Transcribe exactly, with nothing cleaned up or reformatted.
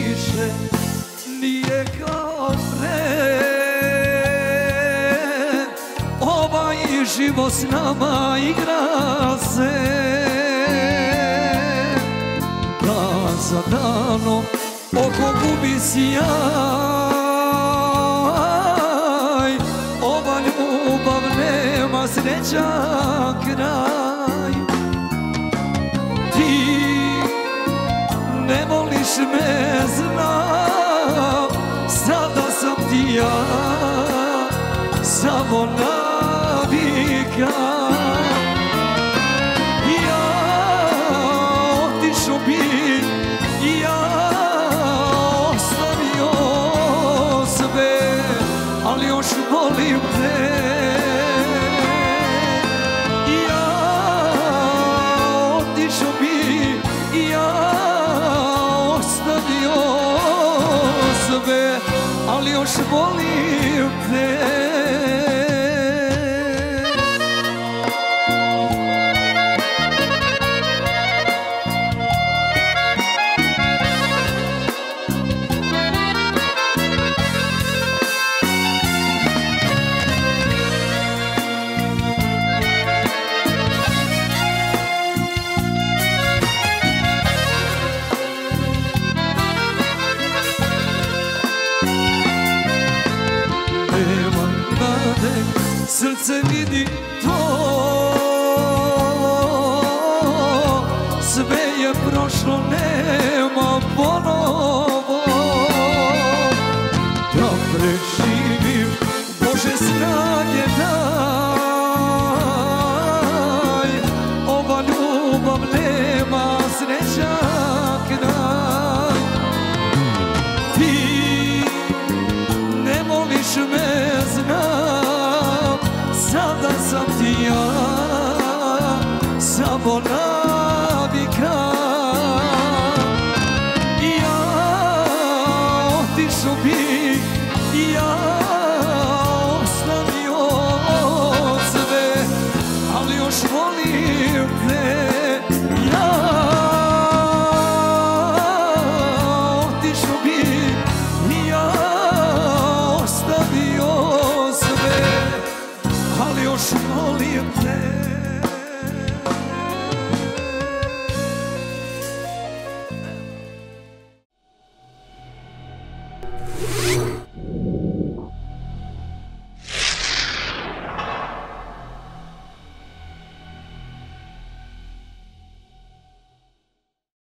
više nije kao pre. Ovaj život s nama igra se, dan za danom oko gubi sjaj. Ova ljubav nema srećan kraj. Ti ne voliš me, znam, sada sam ti ja samo navika. Ja otišao bi, ja ostavio sve, ali još volim te. Ja otišao bi, ja ostavio sve, ali još volim te. Srce vidi to, sve je prošlo, nema ponovo. Da preživim, Bože snage daj, ova ljubav nema srećan kraj. Ti ne voliš me, znam, sada sam ti ja samo navika. Ja otišao bi, ja ostavio sve, ali još volim te. Ja otišao bi, ja ostavio sve, ali još volim te.